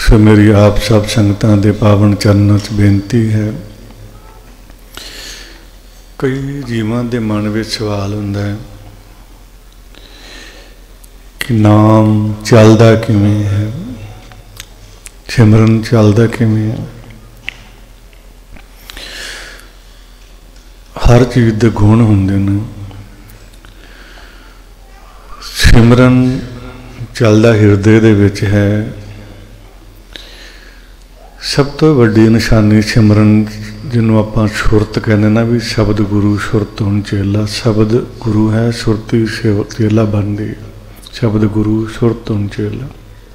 सो मेरी आप सब संगतां दे पावन चरणों च बेनती है। कई जीवां दे मन विच सवाल हुंदा है कि नाम चलदा किवें है, सिमरन चलदा किवें है। हर चीज़ दे गुण हुंदे ने। सिमरन चलदा हिरदे दे विच है। सब तो वड्डी निशानी सिमरन जिन्हों आपां सुरत कहने ना भी शब्द गुरु सुरत हुण चेला। शब्द गुरु है, सुरती चेला बनदी। शब्द गुरु सुरत हुण चेला।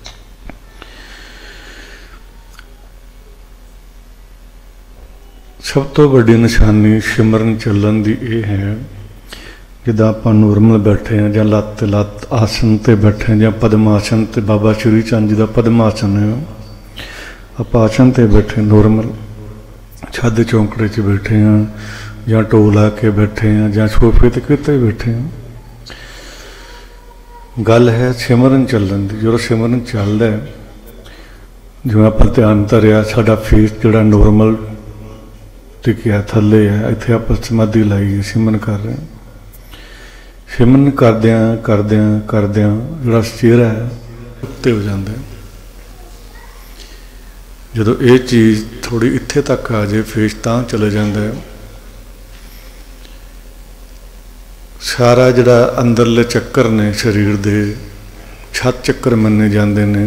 सब तो वड्डी निशानी सिमरन चलन दी ये है, जिद्दां आपां नॉर्मल बैठे हैं जां लत्त लत्त आसन ते बैठे जां पद्मासन ते बाबा श्री चंद जी का पद्मासन है। आप आसन ते बैठे नॉर्मल छद चौंकड़े च बैठे हैं या टोल आके बैठे हैं या सोफे ते किते बैठे हैं। गल है सिमरन चलन की। जो सिमरन चलता है, जो आप ध्यान धरिया साडा फेस जोड़ा नॉर्मल टिकिया थले है, इत्थे आप समाधि लाई है, सिमरन कर रहे हैं। सिमरन करद्या करद्या करद्या जोड़ा चेहरा है उत्ते हो जाता है। जो ये चीज़ थोड़ी इत्थे तक आ जाए फेस तां चले जाता है। सारा जिहड़ा अंदरले चक्कर ने शरीर दे 7 चक्कर मन्ने जाते हैं।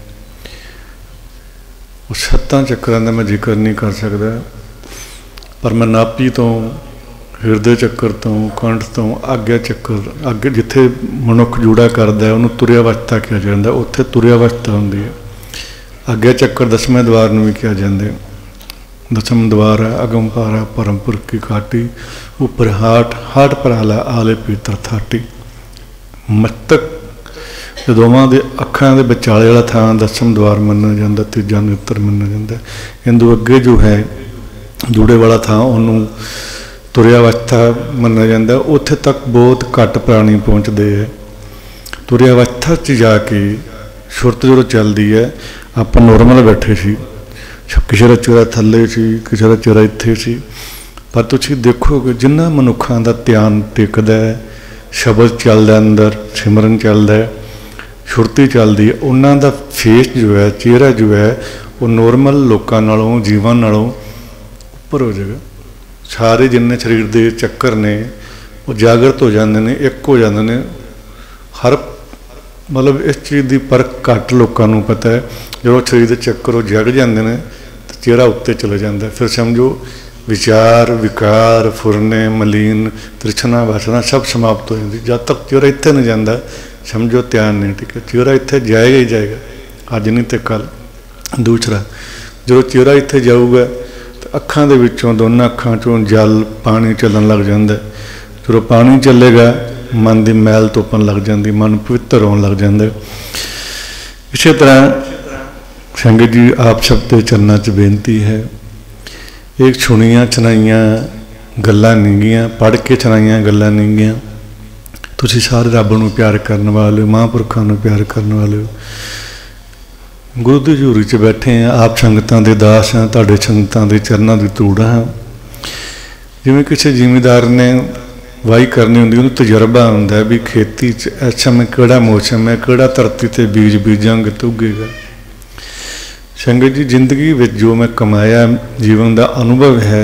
वो 7 चक्करां दा मैं जिक्र नहीं कर सकता, पर मैं नापी तो हिरदे चक्कर तो कंठ तो आग्या चक्कर अगे जिथे मनुख जूड़ा करता है उन्होंने तुरिया अवस्था कहा जाता है। उत्थे तुरिया अवस्था होंदी है। आग्या चक्कर 10वें द्वार में भी कहा जाता है। 10वां द्वार है अगमपारा परमपुर की घाटी। उपर हाट हाट पराला आले पीतर थाटी। मस्तक दोवां दे अखां दे विचाले वाला थां 10वां द्वार मन्ना जाता, तीजा नेत्र मन्ना जाता। इंदू अगे जो है जूड़े वाला थां उन्होंने तुरिया अवस्था मन्ना जाता। उत्थे तक बहुत घट प्राणी पहुँचते हैं। तुरिया अवस्था च जाके सुरत जो चलती है। आप नॉर्मल बैठे सी, किसी का चेहरा थले सी, किसी का चेहरा इत्थे सी, पर तुसीं देखोगे जिन्ना मनुखों का ध्यान टिकदा है, शब्द चलदा अंदर, सिमरन चलदा है, सुरती चलती है, उन्हां दा फेस जो है, चेहरा जो है, वो नॉर्मल लोगों नालों जीवन नालों उपर हो जाएगा। सारे जिन्ने शरीर के चक्कर ने वो जागृत हो जाते हैं, एक हो जाते हैं। हर मतलब इस चीज़ की परख घट लोगों पता है। जो शरीर के चक्कर वो जग जाते हैं तो चेहरा उत्ते चले जाता है। फिर समझो विचार विकार फुरने मलीन तृष्णा वासना सब समाप्त हो जाती। जब तक चेहरा इत्थे नहीं जाता समझो ध्यान नहीं टिका। चेहरा इत्थे जाएगा ही जाएगा, अज नहीं तो कल। दूसरा जो चेहरा इत्थे जाऊगा तो अखां दे विचों दोनों अखां चों जल पानी चलन लग जाता है। जो पानी चलेगा मन की मैल तोपन लग जाती, मन पवित्र होने लग जाता। इसी तरह संगत जी आप सब के चरणों च बेनती है, एक सुनिया सुनाइया गल्लां नहीं गियां, पढ़ के सुनाइया गल्लां नहीं गियां। तुसीं सारे रब नूं प्यार करने वाले, महापुरखों नूं प्यार करने वाले, गुरु की हजूरी च बैठे हैं। आप संगतां दे दास हैं, तुहाडे संगतां दे चरणों की धूड़ हैं। जिवें किसी जिमीदार ने वाही करनी होंदी, उन्हें तजर्बा होंदा भी खेती च इस समय किहड़ा मौसम है, किहड़ा धरती ते बीज बीजांगे तो उगेगा। संगत जी जिंदगी में जो मैं कमाया जीवन का अनुभव है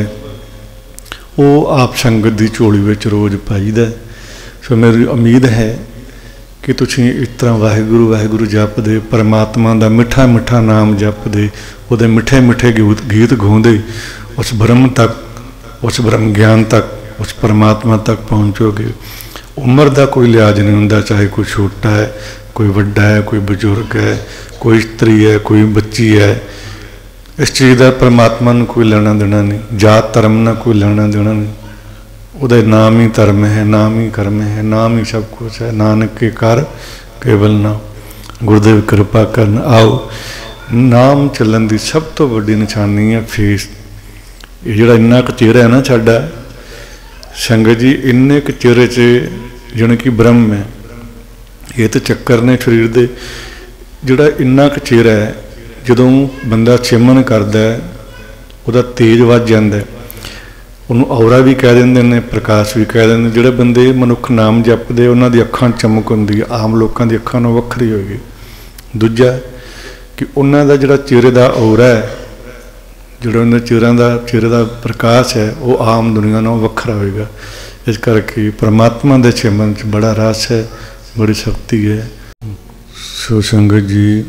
वो आप संगत की झोली में रोज़ पाईदा। सो मेरी उम्मीद है कि तुसीं इस तरह वाहिगुरू वाहिगुरू जपदे, परमात्मा का मिठा मिठा नाम जपदे, उहदे मिठे मिठे गीत गाउंदे उस ब्रह्म तक, उस ब्रह्म ज्ञान तक, उस परमात्मा तक पहुँचोगे। उम्र का कोई लिहाज नहीं होंदा, चाहे कोई छोटा है, कोई वड्डा है, कोई बजुर्ग है, कोई स्त्री है, कोई बच्ची है। इस चीज़ का परमात्मा ने कोई लेना देना नहीं। जात धर्म ना कोई लेना देना नहीं। उहदा नाम ही धर्म है, नाम ही कर्म है, नाम ही सब कुछ है। नानक के कर केवल नाम, गुरुदेव कृपा करन आओ। नाम चलन की सब तो वड्डी निशानी है फेस। ये जिहड़ा इन्ना क चेहरा है ना साडा, संगत जी इन्ने क चेहरे च जाने कि ब्रह्म है। ये तो चक्कर ने शरीर दे, जिहड़ा इन्ना क चेहरा है ਜਦੋਂ ਬੰਦਾ ਸਿਮਰਨ ਕਰਦਾ ਉਹਦਾ ਤੇਜ ਵੱਧ ਜਾਂਦਾ, ਉਹਨੂੰ ਔਰਾ ਵੀ ਕਹਿ ਦਿੰਦੇ ਨੇ, ਪ੍ਰਕਾਸ਼ ਵੀ ਕਹਿ ਦਿੰਦੇ। ਜਿਹੜੇ ਬੰਦੇ ਮਨੁੱਖ ਨਾਮ ਜਪਦੇ ਉਹਨਾਂ ਦੀ ਅੱਖਾਂ ਚਮਕ ਹੁੰਦੀ ਹੈ, ਆਮ ਲੋਕਾਂ ਦੀ ਅੱਖਾਂ ਨਾਲੋਂ ਵੱਖਰੀ ਹੋਏਗੀ। ਦੂਜਾ ਕਿ ਉਹਨਾਂ ਦਾ ਜਿਹੜਾ ਚਿਹਰੇ ਦਾ ਔਰਾ ਹੈ, ਜਿਹੜਾ ਉਹਨਾਂ ਚਿਹਰੇ ਦਾ ਪ੍ਰਕਾਸ਼ ਹੈ, ਉਹ ਆਮ ਦੁਨੀਆ ਨਾਲੋਂ ਵੱਖਰਾ ਹੋਏਗਾ। ਇਸ ਕਰਕੇ ਪਰਮਾਤਮਾ ਦੇ ਸਿਮਰਨ 'ਚ ਬੜਾ ਰਸ ਹੈ, ਬੜੀ ਸ਼ਕਤੀ ਹੈ। ਸੋ ਸੰਗਤ ਜੀ,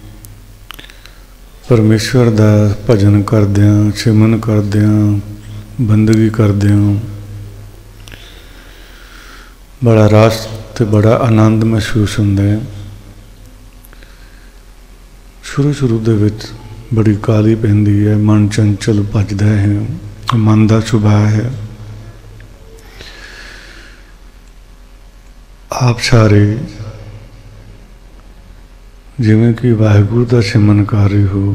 ਪਰਮੇਸ਼ਵਰ ਦਾ ਭਜਨ ਕਰਦਿਆਂ, ਸਿਮਰਨ ਕਰਦਿਆਂ, ਬੰਦਗੀ ਕਰਦਿਆਂ ਬੜਾ ਰਸ ਅਤੇ ਬੜਾ ਆਨੰਦ ਮਹਿਸੂਸ ਹੁੰਦਾ ਹੈ। ਸ਼ੁਰੂ ਦੇ ਵਿੱਚ ਬੜੀ ਕਾਹਲੀ ਪੈਂਦੀ ਹੈ, ਮਨ ਚੰਚਲ ਭੱਜਦਾ ਹੈ, ਮਨ ਦਾ ਸੁਭਾਅ ਹੈ। ਆਪ ਸਾਰੇ ਜਿਵੇਂ ਕਿ ਵਾਹਿਗੁਰੂ ਦਾ ਸਿਮਰਨ ਕਰ ਰਹੇ ਹੋ,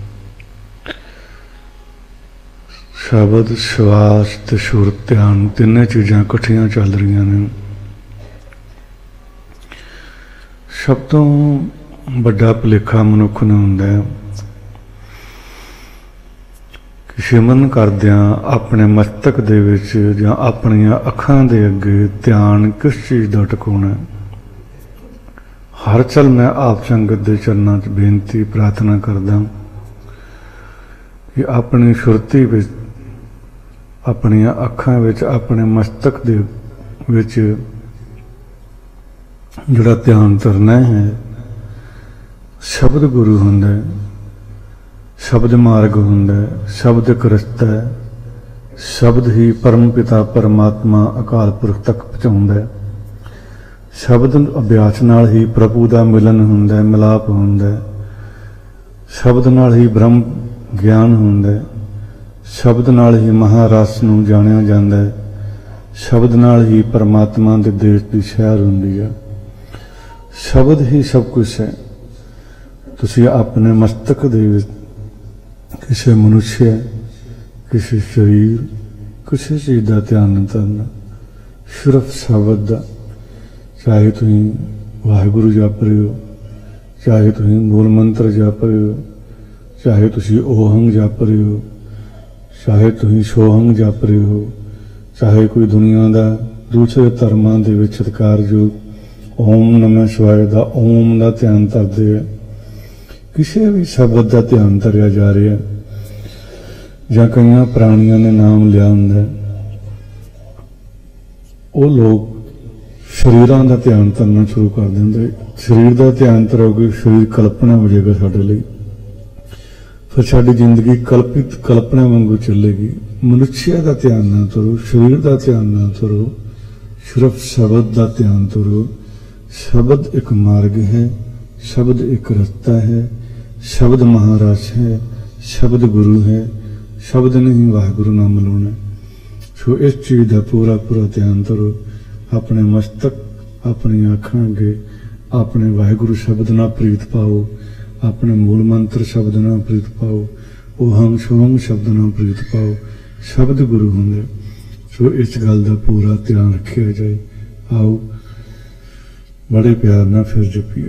ਸ਼ਬਦ, ਸਵਾਸ ਤੇ ਸੁਰਤ, ਧਿਆਨ, ਤਿੰਨੇ ਚੀਜ਼ਾਂ ਇਕੱਠੀਆਂ ਚੱਲ ਰਹੀਆਂ ਨੇ। ਸਭ ਤੋਂ ਵੱਡਾ ਭੁਲੇਖਾ ਮਨੁੱਖ ਨੂੰ ਹੁੰਦਾ ਹੈ ਕਿ ਸਿਮਰਨ ਕਰਦਿਆਂ ਆਪਣੇ ਮਸਤਕ ਦੇ ਵਿੱਚ ਜਾਂ ਆਪਣੀਆਂ ਅੱਖਾਂ ਦੇ ਅੱਗੇ ਧਿਆਨ ਕਿਸ ਚੀਜ਼ ਦਾ ਟਿਕਾਉਣਾ। ਹਰ ਚਲ ਮੈਂ ਆਪ ਸੰਗਤ ਦੇ ਚਰਨਾਂ 'ਚ ਬੇਨਤੀ ਪ੍ਰਾਰਥਨਾ ਕਰਦਾ ਕਿ ਆਪਣੀ ਸੁਰਤੀ ਵਿੱਚ, ਆਪਣੀਆਂ ਅੱਖਾਂ ਵਿੱਚ, ਆਪਣੇ ਮਸਤਕ ਦੇ ਵਿੱਚ ਜਿਹੜਾ ਧਿਆਨ ਧਰਨਾ ਹੈ, ਸ਼ਬਦ ਗੁਰੂ ਹੁੰਦਾ ਹੈ, ਸ਼ਬਦ ਮਾਰਗ ਹੁੰਦਾ ਹੈ, ਸ਼ਬਦ ਇੱਕ ਰਸਤਾ ਹੈ, ਸ਼ਬਦ ਹੀ ਪਰਮ ਪਿਤਾ ਪਰਮਾਤਮਾ ਅਕਾਲ ਪੁਰਖ ਤੱਕ ਪਹੁੰਚਾਉਂਦਾ ਹੈ। ਸ਼ਬਦ ਅਭਿਆਸ ਨਾਲ ਹੀ ਪ੍ਰਭੂ ਦਾ ਮਿਲਨ ਹੁੰਦਾ ਹੈ, ਮਿਲਾਪ ਹੁੰਦਾ ਹੈ। ਸ਼ਬਦ ਨਾਲ ਹੀ ਬ੍ਰਹਮ ਗਿਆਨ ਹੁੰਦਾ ਹੈ। ਸ਼ਬਦ ਨਾਲ ਹੀ ਮਹਾਰਸ ਨੂੰ ਜਾਣਿਆ ਜਾਂਦਾ ਹੈ। ਸ਼ਬਦ ਨਾਲ ਹੀ ਪਰਮਾਤਮਾ ਦੇ ਦੇਸ਼ ਦੀ ਸੈਰ ਹੁੰਦੀ ਹੈ। ਸ਼ਬਦ ਹੀ ਸਭ ਕੁਛ ਹੈ। ਤੁਸੀਂ ਆਪਣੇ ਮਸਤਕ ਦੇ ਵਿੱਚ ਕਿਸੇ ਮਨੁੱਖ, ਕਿਸੇ ਸਰੀਰ, ਕਿਸੇ ਚੀਜ਼ ਦਾ ਧਿਆਨ ਨਹੀਂ ਕਰਨਾ, ਸਿਰਫ ਸ਼ਬਦ ਦਾ। ਚਾਹੇ ਤੁਸੀਂ ਵਾਹਿਗੁਰੂ ਜਪ ਰਹੇ ਹੋ, ਚਾਹੇ ਤੁਸੀਂ ਮੂਲ ਮੰਤਰ ਜਪ ਰਹੇ ਹੋ, ਚਾਹੇ ਤੁਸੀਂ ਓਹੰਗ ਜਪ ਰਹੇ ਹੋ, ਚਾਹੇ ਤੁਸੀਂ ਸੋਹੰਗ ਜਪ ਰਹੇ ਹੋ, ਚਾਹੇ ਕੋਈ ਦੁਨੀਆ ਦਾ ਦੂਸਰੇ ਧਰਮਾਂ ਦੇ ਵਿੱਚ ਸਤਿਕਾਰਯੋਗ ਓਮ ਨਮः ਸ਼ਿਵਾਏ ਦਾ ਓਮ ਦਾ ਧਿਆਨ ਧਰਦੇ ਆ। ਕਿਸੇ ਵੀ ਸ਼ਬਦ ਦਾ ਧਿਆਨ ਧਰਿਆ ਜਾ ਰਿਹਾ, ਜਾਂ ਕਈਆਂ ਪ੍ਰਾਣੀਆਂ ਨੇ ਨਾਮ ਲਿਆ ਹੁੰਦਾ, ਉਹ ਲੋਕ ਸਰੀਰਾਂ ਦਾ ਧਿਆਨ ਧਰਨਾ ਸ਼ੁਰੂ ਕਰ ਦਿੰਦੇ। ਸਰੀਰ ਦਾ ਧਿਆਨ ਧਰੋਗੇ, ਸਰੀਰ ਕਲਪਨਾ ਹੋ ਜਾਏਗਾ ਸਾਡੇ ਲਈ, ਫਿਰ ਸਾਡੀ ਜ਼ਿੰਦਗੀ ਕਲਪਨਾ ਵਾਂਗੂ ਚੱਲੇਗੀ। ਮਨੁੱਖਿਆ ਦਾ ਧਿਆਨ ਨਾ ਧਰੋ, ਸਰੀਰ ਦਾ ਧਿਆਨ ਨਾ ਧਰੋ, ਸਿਰਫ ਸ਼ਬਦ ਦਾ ਧਿਆਨ ਧਰੋ। ਸ਼ਬਦ ਇੱਕ ਮਾਰਗ ਹੈ, ਸ਼ਬਦ ਇੱਕ ਰਸਤਾ ਹੈ, ਸ਼ਬਦ ਮਹਾਰਸ ਹੈ, ਸ਼ਬਦ ਗੁਰੂ ਹੈ। ਸ਼ਬਦ ਨਹੀਂ ਵਾਹਿਗੁਰੂ ਨਾਮ ਮਿਲਾਉਣਾ। ਸੋ ਇਸ ਚੀਜ਼ ਦਾ ਪੂਰਾ ਧਿਆਨ ਧਰੋ। ਆਪਣੇ ਮਸਤਕ, ਆਪਣੀਆਂ ਅੱਖਾਂ ਅੱਗੇ ਆਪਣੇ ਵਾਹਿਗੁਰੂ ਸ਼ਬਦ ਨਾਲ ਪ੍ਰੀਤ ਪਾਓ, ਆਪਣੇ ਮੂਲ ਮੰਤਰ ਸ਼ਬਦ ਨਾਲ ਪ੍ਰੀਤ ਪਾਓ, ਓਹੰਗ ਸੋਹੰਗ ਸ਼ਬਦ ਨਾਲ ਪ੍ਰੀਤ ਪਾਓ। ਸ਼ਬਦ ਗੁਰੂ ਹੁੰਦੇ। ਸੋ ਇਸ ਗੱਲ ਦਾ ਪੂਰਾ ਧਿਆਨ ਰੱਖਿਆ ਜਾਏ। ਆਓ ਬੜੇ ਪਿਆਰ ਨਾਲ ਫਿਰ ਜਪੀਏ।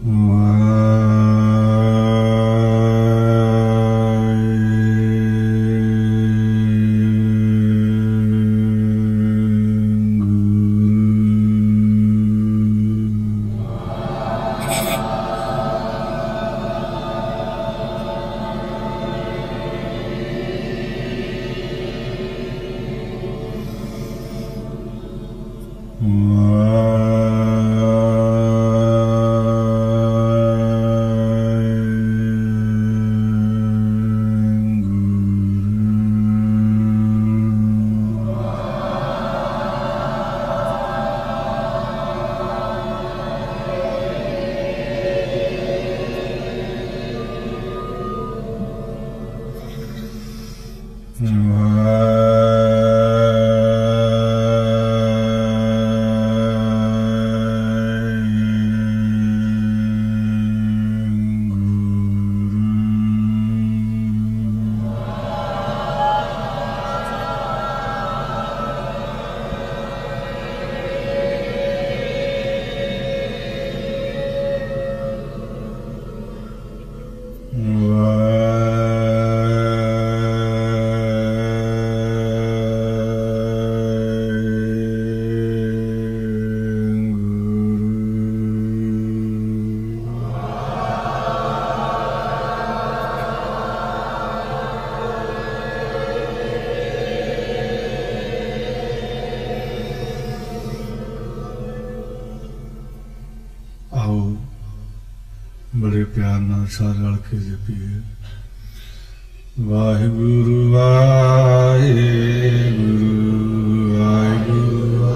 बड़े प्यार नाल सारे रल के जपीए। वाहिगुरु वाहिगुरु वाहिगुरु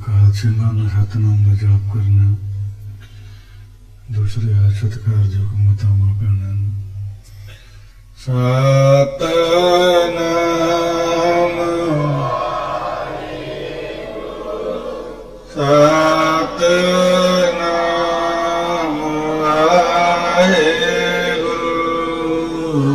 ਅਕਾਲ ਸਿੰਘਾਂ ਨੂੰ ਸਤਿਨਾਮ ਦਾ ਜਾਪ ਕਰਨਾ, ਦੂਸਰੇ ਹੈ ਸਤਿਕਾਰਯੋਗ ਮਾਤਾਵਾਂ ਭੈਣਾਂ ਨੂੰ ਸਤਿਨਾਮ ਸਤਿਨਾਮ ਵਾਹਿਗੁਰੂ।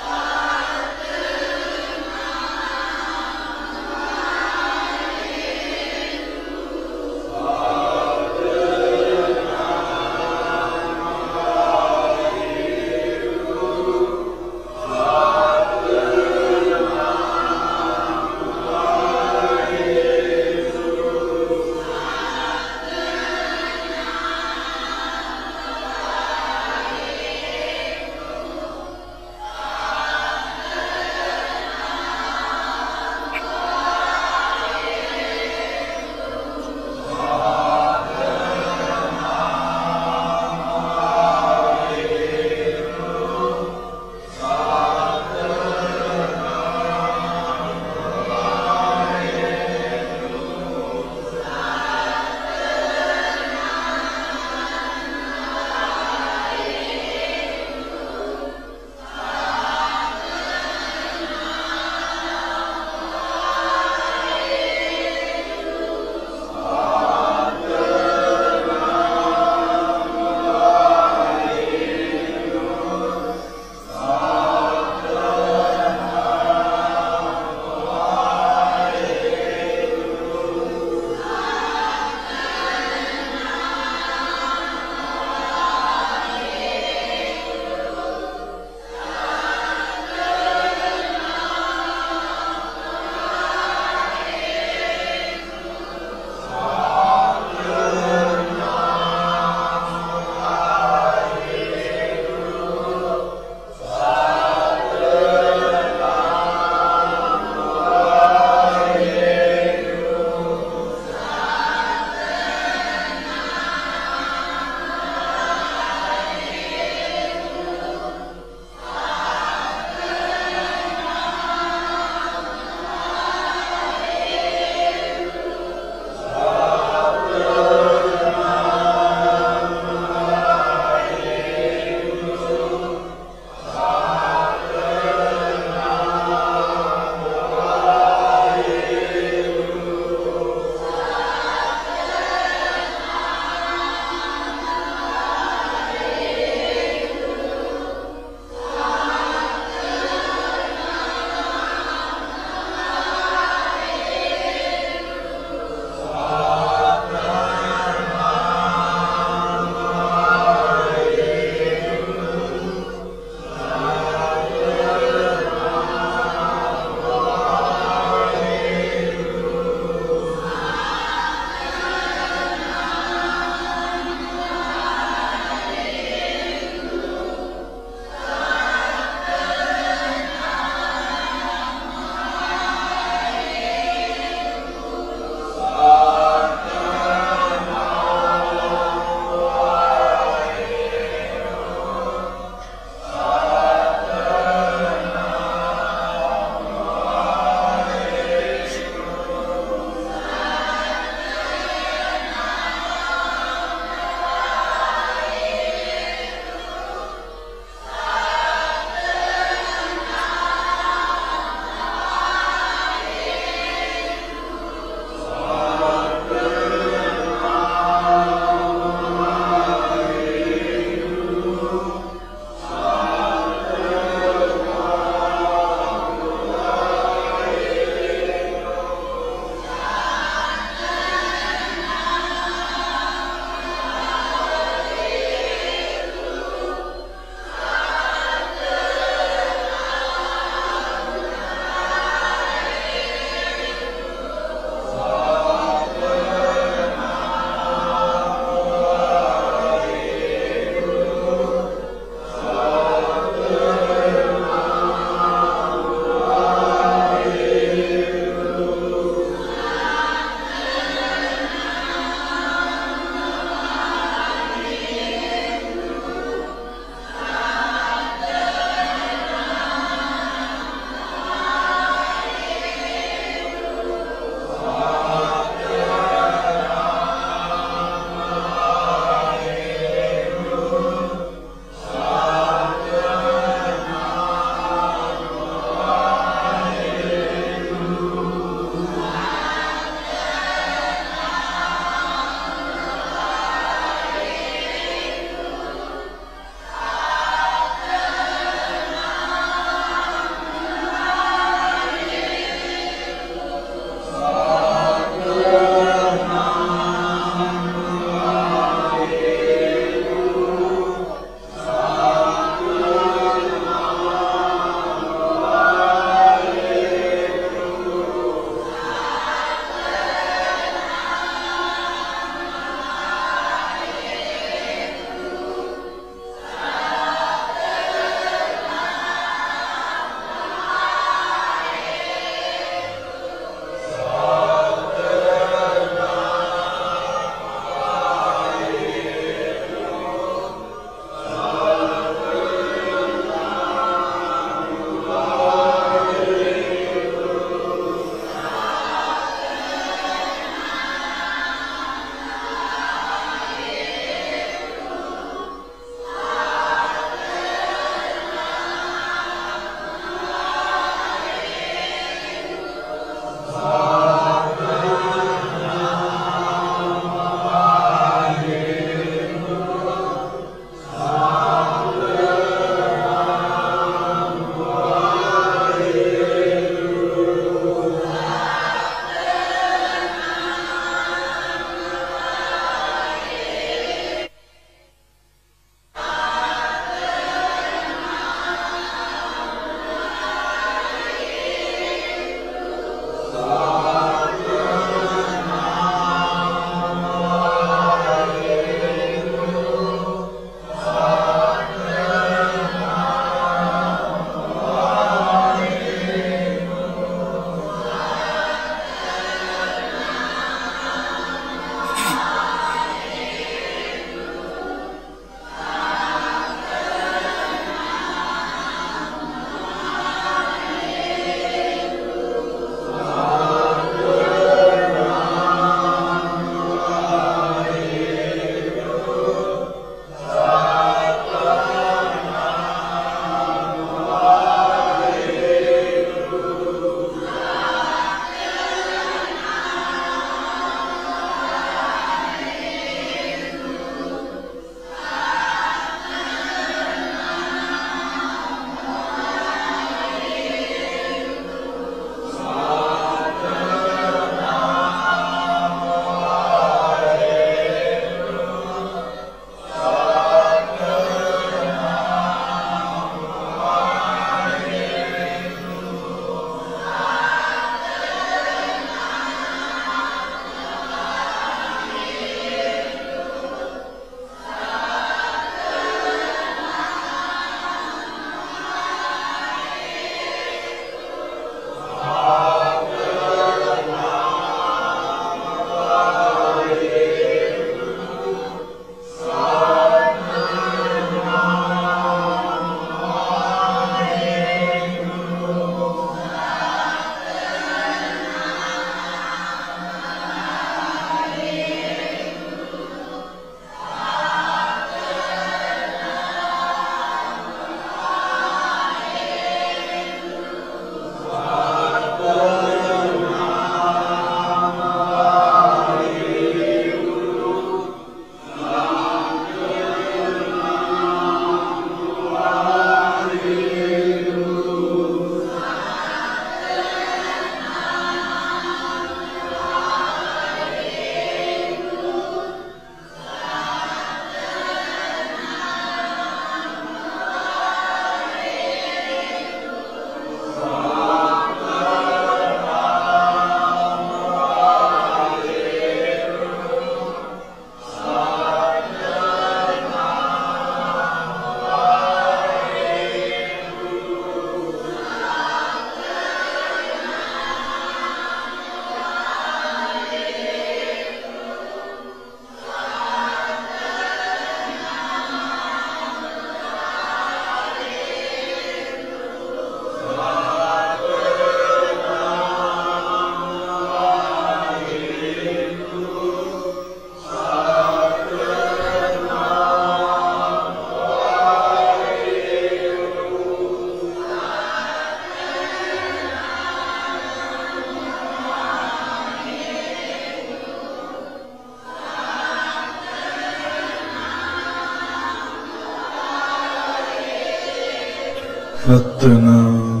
सतनाम।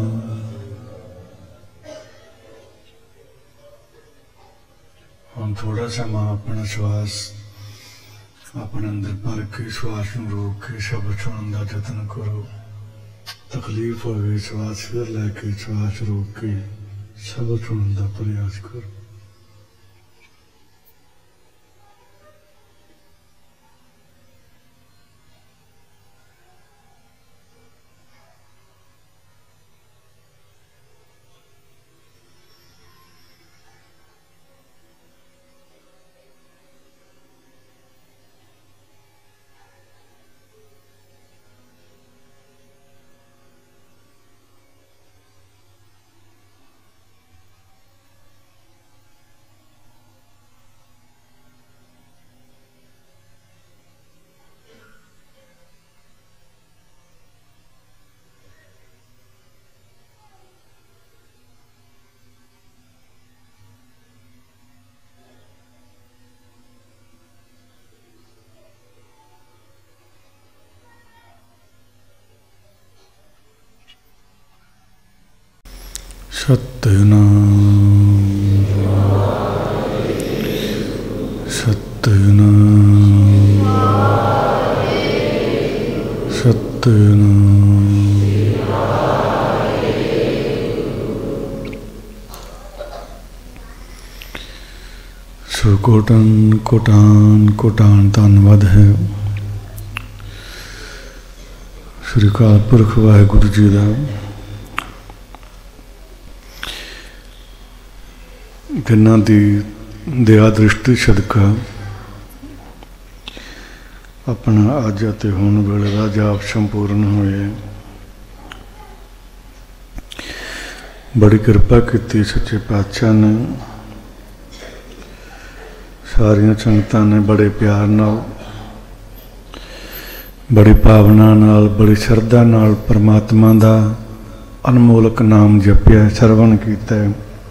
हम थोड़ा समा अपना श्वास अपने अंदर भर के श्वास में रोक के शब्द सुनने का जतन करो। तकलीफ हो श्वास फिर लैके श्वास रोक के शब्द सुनने का प्रयास करो। सत्यनाम सत्यनाम सत्यनाम। सो कोटान कोटान कोटान धन्नवाद है श्री अकाल पुरख वाहिगुरु जी का जिन्हां दी दया दृष्टि सदका अपना अज अते हुण वेले दा जाप संपूर्ण होए। बड़ी कृपा की सच्चे पातशाह ने सारिया संगतां ने बड़े प्यार नाल बड़ी भावना नाल बड़ी श्रद्धा नाल परमात्मा दा अनमोलक नाम जपिया सरवण कीता।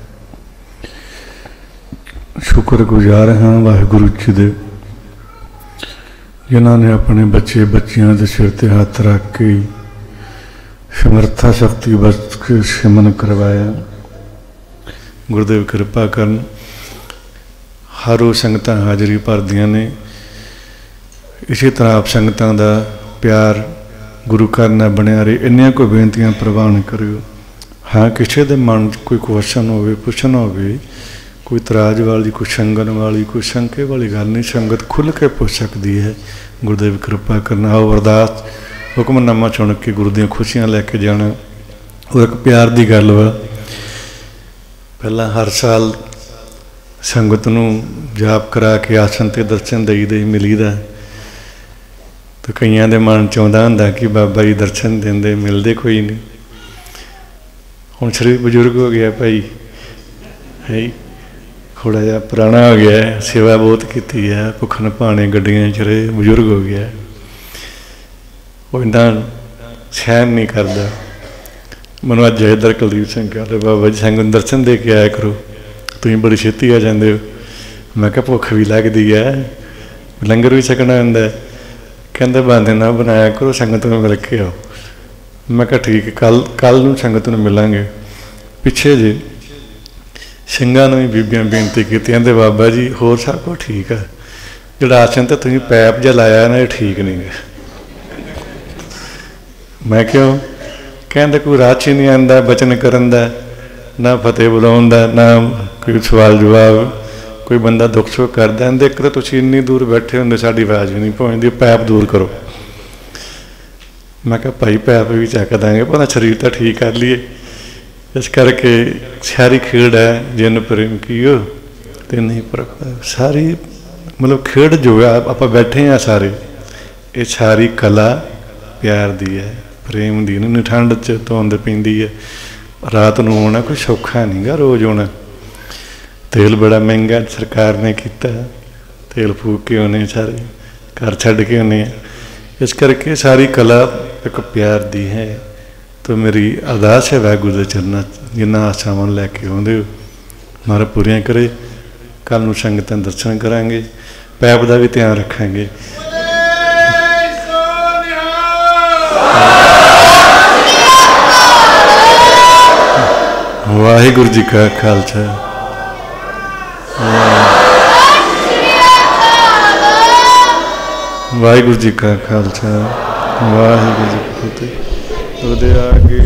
शुक्रगुजार हाँ वाहिगुरु जी दे जिन्होंने अपने बच्चे बच्चियां के सिर ते हाथ रख के समर्था शक्ति बस के सिमन करवाया। गुरुदेव कृपा करन हर वो संगत हाजरी भरदियां ने। इसी तरह आप संगतां दा प्यार गुरु घर नाल बनिया रहे। इन्नियां कोई बेनतियां प्रवान करियो। हाँ किसी के मन कोई क्वेश्चन हो पुछना हो कोई तराज वाली कोई शंगन वाली कोई शंके वाली गल नहीं। संगत खुल के पूछ सकती है। गुरुदेव कृपा करना। आओ अरदास हुक्मनामा चुन के गुरु दी खुशियां लैके जाना। और एक प्यार की गल वा पहला हर साल संगत नूं जाप करा के आसन ते दर्शन दई दे मिलीदा तो कईयां दे मन चाहुंदा हुंदा कि बाबा जी दर्शन देंदे मिलदे कोई नहीं। हुण शरीर बजुर्ग हो गया भाई है थोड़ा जहा पुराना हो गया है। सेवा बहुत की है भुखन भाने गड्डियां च रहे बजुर्ग हो गया वो इन्ना सहन नहीं करता। मैं अज इधर कुलदीप सिंह कहते बाबा जी संग दर्शन दे के आया करो तुम बड़ी छेती आ जाते हो। मैं क्या भुख भी लगती है लंगर भी छकना होंगे कहते बहाने ना बनाया करो संगत में मिल के आओ। मैं क्या ठीक है कल नूं संगत में मिलांगे। पिछे जे ਸਿੰਘਾਂ ਨੂੰ भी बीबियां बेनती की कहते बाबा जी होर सब कुछ ठीक है जो आसन तो तुम पैप जहा लाया ना ये ठीक नहीं है। मैं क्यों कहते कोई राह ही नहीं आता बचन करन दा ना फतेह बुलाउण दा ना कोई सवाल जवाब कोई बंदा दुख सुख करदा। एक तो तुसीं इन्नी दूर बैठे होंदे साडी आवाज़ भी नहीं पहुँचती पैप दूर करो। मैं कहा भाई पैप भी चक देंगे पर शरीर तो ठीक कर लीए। इस करके सारी खेड़ है जिन प्रेम की हो तो नहीं पर सारी मतलब खेड़ जो है आप बैठे हैं सारे ये सारी कला प्यार दी है प्रेम दी नहीं। ठंड च धुंद पैंदी है रात को होना कोई सौखा नहीं गा रोज़ होना। तेल बड़ा महंगा सरकार ने किया तेल फूक के होने सारे घर छड़ के होने। इस करके सारी कला एक प्यार दी है। तो मेरी अरदास है वाहिगुरू के चरणों जिन्ना आशावान लैके आउंदे हो महाराज पूरियां करे। कल नूं संगतां दर्शन करांगे पैप का भी ध्यान रखांगे। वाहिगुरू जी का खालसा, वाहिगुरू जी का खालसा, वाहिगुरू जी की फतेह। ਉਹਦੇ ਆਗੇ